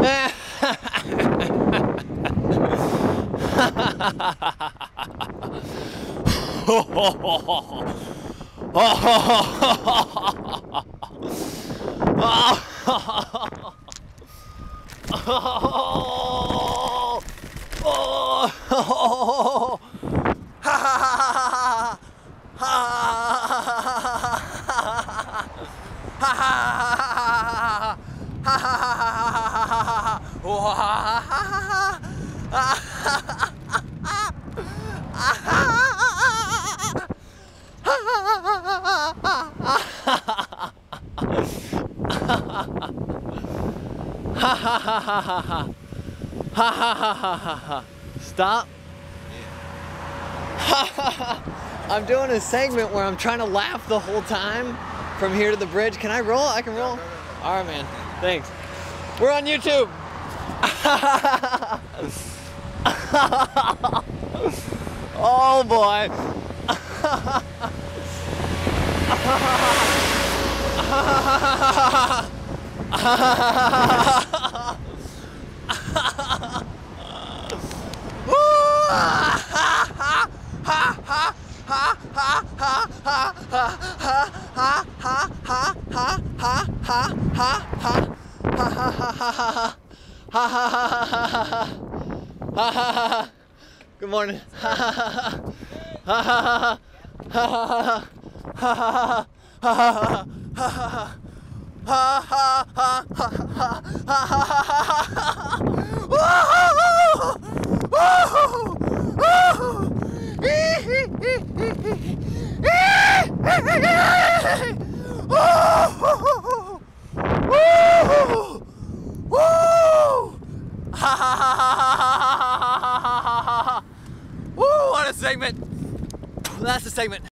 Stop. I'm doing a segment where I'm trying to laugh the whole time from here to the bridge. Can I roll? I can roll. All right, man. Thanks. We're on YouTube. Oh boy. Good morning. What a segment. That's the segment.